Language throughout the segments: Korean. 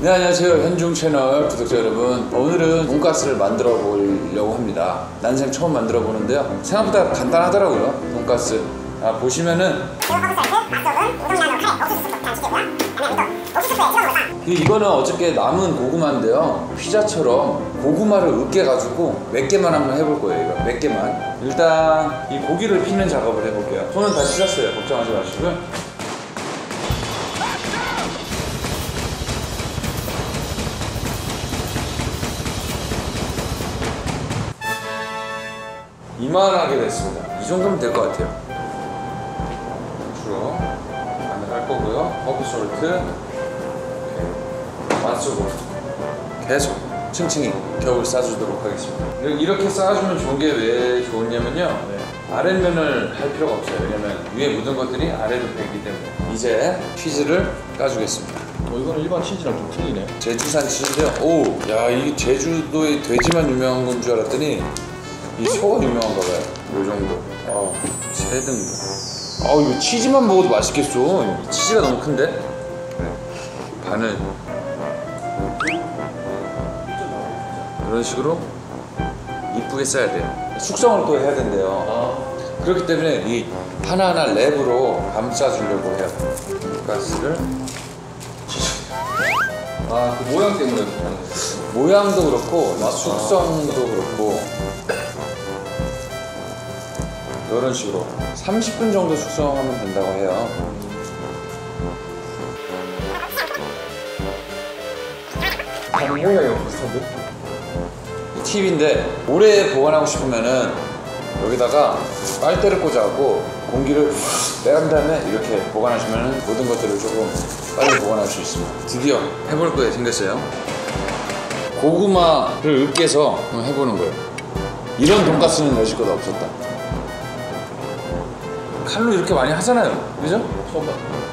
네, 안녕하세요. 현중 채널 구독자 여러분. 오늘은 돈가스를 만들어 보려고 합니다. 난생 처음 만들어 보는데요. 생각보다 간단하더라고요. 돈가스. 보시면은 이거는 어저께 남은 고구마인데요. 피자처럼 고구마를 으깨가지고 몇 개만 한번 해볼 거예요. 이거 몇 개만. 일단 이 고기를 피는 작업을 해볼게요. 손은 다 씻었어요. 걱정하지 마시고요. 이만하게 됐습니다. 이 정도면 될 것 같아요. 주로 마늘 할 거고요. 허브솔트, 맛소금 계속 층층이 겹을 싸주도록 하겠습니다. 이렇게 싸주면 좋은 게 왜 좋냐면요, 아랫면을 할 필요가 없어요. 왜냐면 위에 묻은 것들이 아래로 배기 때문에. 이제 치즈를 까주겠습니다. 이거는 일반 치즈랑 좀 틀리네. 제주산 치즈인데요. 오, 야, 이게 제주도의 돼지만 유명한 건 줄 알았더니 이 소가 유명한가 봐요. 요 정도. 세 등분. 이거 치즈만 먹어도 맛있겠어. 이 치즈가 너무 큰데? 그래. 반을 이런 식으로 이쁘게 써야 돼요. 숙성을 또 해야 된대요. 그렇기 때문에 이 하나하나 랩으로 감싸주려고 해요. 가스를. 그 모양 때문에 그렇게 하는 거예요? 모양도 그렇고 숙성도 그렇고 이런 식으로 30분 정도 숙성하면 된다고 해요. 모양이 비슷한데? 팁인데, 오래 보관하고 싶으면은 여기다가 빨대를 꽂아갖고 공기를 빼간 다음에 이렇게 보관하시면 모든 것들을 조금 빨리 보관할 수 있습니다. 드디어 해볼 거에 생겼어요. 고구마를 으깨서 해보는 거예요. 이런 돈가스는 여지껏 없었다. 칼로 이렇게 많이 하잖아요. 그죠? 처음 봐.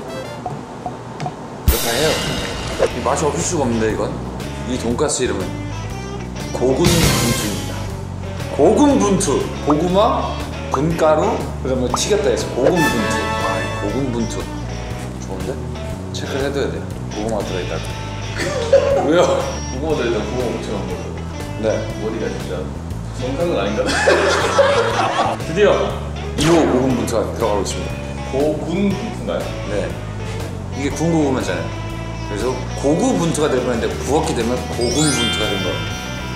이렇게 해요. 이 맛이 없을 수가 없는데, 이건. 이 돈가스 이름은 고군분투입니다. 고군분투. 고구마, 분가루, 그다음에 튀겼다 해서 고군분투. 고군분투. 좋은데? 체크를 해둬야 돼요. 고구마가 들어있다고. 왜요? 고구마 들어있다 고구마 엄청 한 거죠. 네. 머리가 진짜 정상은 아닌가? 드디어 2호 고군분투가 들어가고 있습니다. 고군분투인가요? 네. 이게 구운 고구마잖아요. 그래서 고구분투가 될 뻔했는데 구웠기 때문에 고군분투가 된 거예요.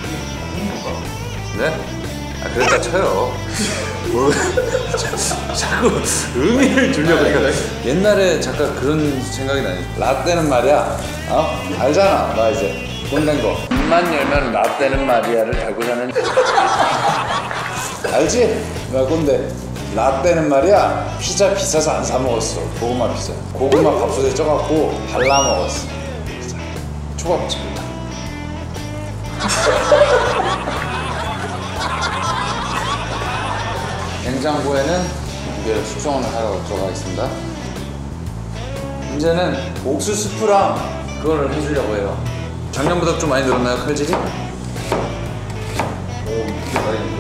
네? 그랬다 쳐요. 자꾸 의미를 주려고 그러니까. 옛날에 잠깐 그런 생각이 나요. 라떼는 말이야, 알잖아. 나 이제 꼰댄 거. 입만 열면 라떼는 말이야를 달고 사는. 알지? 나 꼰대. 라떼는 말이야, 피자 비싸서 안 사 먹었어. 고구마 피자. 고구마 밥솥에 쪄갖고 발라 먹었어. 초밥집이다. 냉장고에는 이제 숙성을 하러 들어가겠습니다. 이제는 옥수수 스프랑 그거를 해주려고 해요. 작년보다 좀 많이 늘었나요, 칼질이? 오, 이게 많이 있는데요?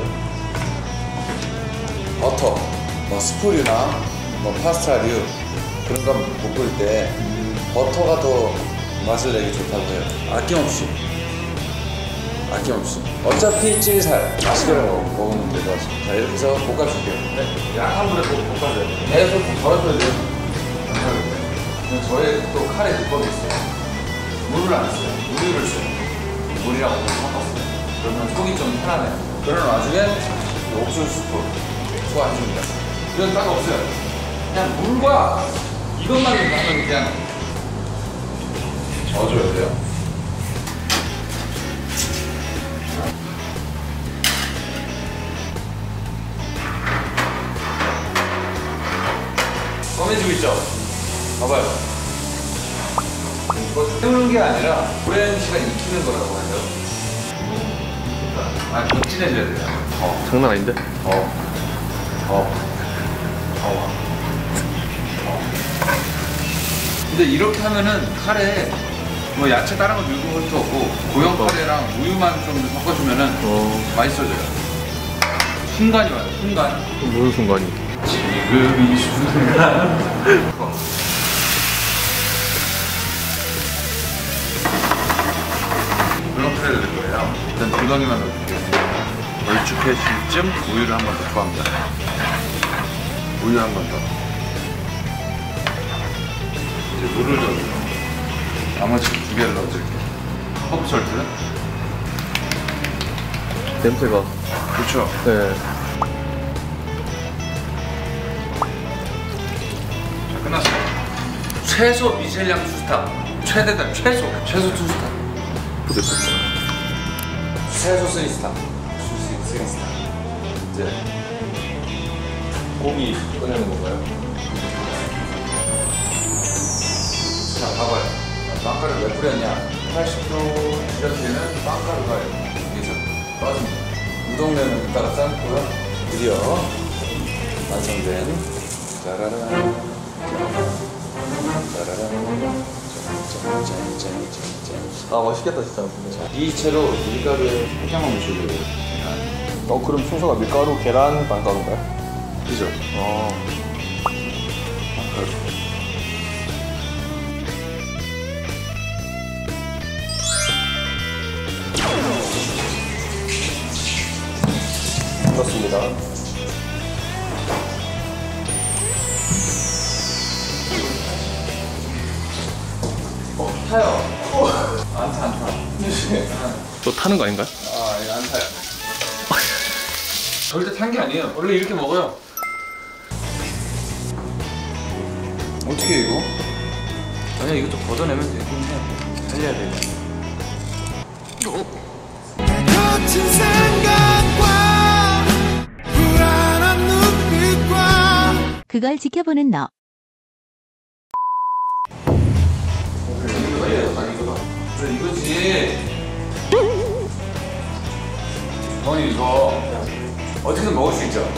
버터, 뭐 스프류나 뭐 파스타류 그런 거 볶을 때 버터가 더 맛을 내기 좋다고 해요. 아낌없이. 어차피 찔살 맛있게 먹으면 될 것 같습니다. 자, 이렇게 해서 볶아줄게요. 네. 약한 불에 볶아줘요. 계속 덜어줘야 돼요. 저의 또 칼에 비법이 있어요. 물을 안 써요. 우유를 써요. 물이랑 우유 섞었어요. 그러면 속이 좀 편하네요. 그런 와중에 옥수수 스프 소화해줍니다. 이건 딱 없어요. 그냥 물과 이것만 하면 그냥 저어줘야 돼요. 검해지고 있죠? 봐봐요. 이거 태우는 게 아니라 오랜 시간 익히는 거라고 하죠. 진해져야 돼요. 장난 아닌데? 근데 이렇게 하면은 카레에 뭐 야채 다른 거 넣는 것도 없고 고형 카레랑 우유만 좀 섞어주면은 맛있어져요. 순간이 와요. 순간. 무슨 순간이? 지금 이 순간. 차례를 넣을 거예요. 일단 두 덩이만 넣어줄게요. 걸쭉해질 쯤 우유를 한 번 더 추가합니다. 우유 한 번 더. 이제 물을 좀 나머지 두 개를 넣어줄게요. 허브솔트. 냄새가. 그렇죠. 네. 자, 끝났어요. 최소 미셸량 투스타. 최대다 최소 투스타. 됐습니다. 최소 3스타. 3스타. 이제 고기 꺼내는 건가요? 자, 봐봐요. 빵가루 왜 뿌렸냐? 80도 이렇게 되면 빵가루가 여기서 빠집니다. 우동면을 이따가 삶고요. 드디어 완성된 짜라란 아 맛있겠다 진짜. 이 채로 밀가루에 살짝만 묻혀줘요. 그럼 순서가 밀가루, 계란, 빵가루인가요? 그죠? 그렇습니다. 타요. 안 타. 또 타는 거 아닌가요? 아, 예, 안 타요. 절대 탄 게 아니에요. 원래 이렇게 먹어요. 어떻게 해, 이거? 아니야, 이것도 걷어내면 되긴 해. 살려야 돼. 거친 생각과 불안한 눈빛과 그걸 지켜보는 너. 그래, 이거지. 형님, 이거 어떻게든 먹을 수 있죠?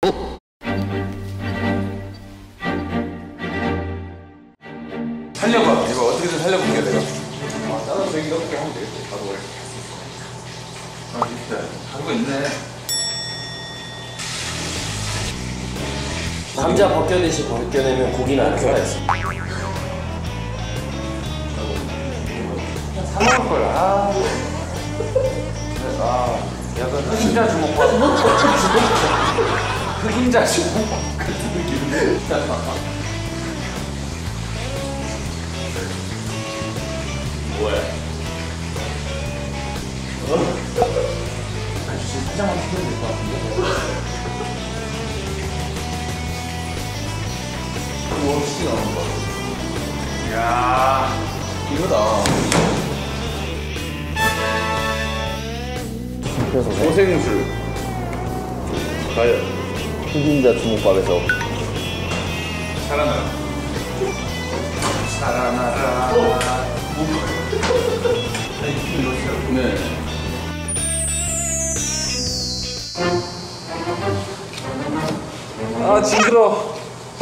살려봐. 이거 어떻게든 살려볼게, 내가. 나는 저기 이렇게 하면 되겠다. 가루를. 있다. 가루가 있네. 감자 벗겨내시 벗겨내면 고기는 안 살아있어. 사 먹을 걸. 약간 흑임자 주먹밥. 흑임자 주먹밥 같은 느낌. 뭐야? 지금 살짝만 튀겨도 될 것 같은데? 오, 진짜 나오는 거. 이야, 이거다. 그래서 고생술. 과연 흑임자 주먹밥에서 살아나라. 살아나라. 네. 아, 징그러.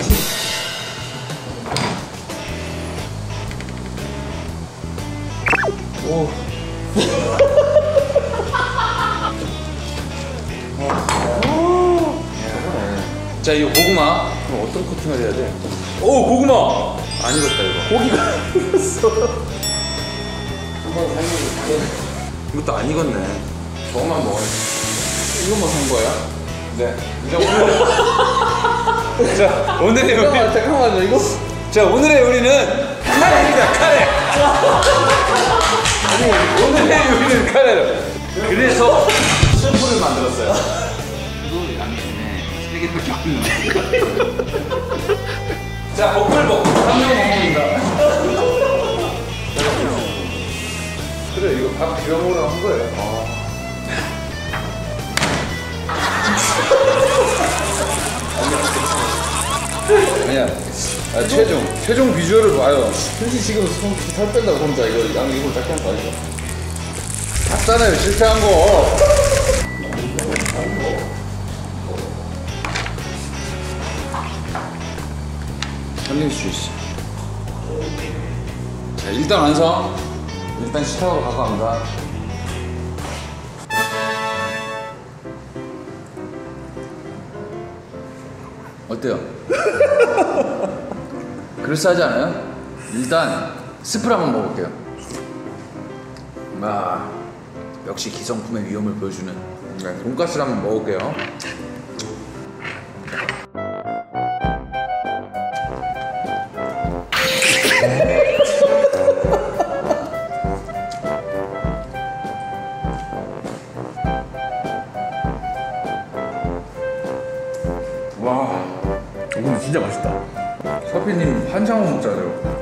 오. 자, 이거 고구마. 그럼 어떤 코팅을 해야 돼? 오, 고구마. 안 익었다, 이거. 고기가 익었어. 이것도 안 익었네. 저것만 먹어야 돼. 이것만 산 거야? 네. 이제 오늘. 자, 오늘의 요리. 잠깐만요, 이거? 자, 오늘의 요리는 카레입니다, 카레. 오늘의 요리는 카레로. 그래서 스프를 만들었어요. 이거 양념에 3개밖에 없는데. 자, 볶음밥. 3명 볶음입니다. 그래, 이거 밥 비벼 먹으라고 한 거예요. 아니야. 최종 비주얼을 봐요. 솔직히 지금 살 뺀다고 혼자 이거 양 이걸 작게 한 거 아니죠? 봤잖아요, 실패한 거. 살릴 수 있어. 자, 일단 완성. 일단 식탁으로 갖고 갑니다. 어때요? 그럴싸하지 않아요? 일단 스프를 한번 먹어볼게요. 역시 기성품의 위험을 보여주는 돈가스를 한번 먹을게요. 와, 이건 진짜 맛있다. 서피님 한상원 먹자죠.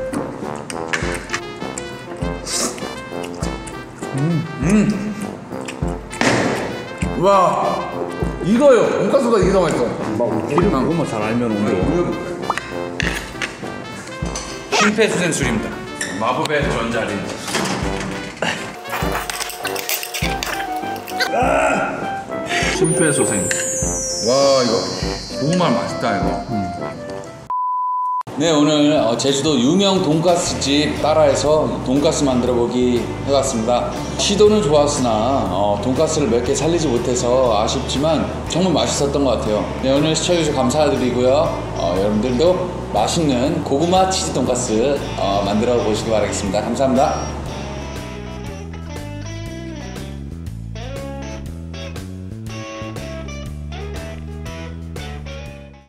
와, 이거요. 돈가스가 이게 더 맛있어. 막 기름 그것만 잘 알면 오늘. 심폐소생술입니다. 마법의 전자레인지. 심폐소생. 와, 이거 정말 맛있다 이거. 네, 오늘 제주도 유명 돈가스집 따라해서 돈가스 만들어 보기 해봤습니다. 시도는 좋았으나 돈가스를 몇 개 살리지 못해서 아쉽지만 정말 맛있었던 것 같아요. 네, 오늘 시청해주셔서 감사드리고요. 여러분들도 맛있는 고구마 치즈 돈가스 만들어 보시기 바라겠습니다. 감사합니다.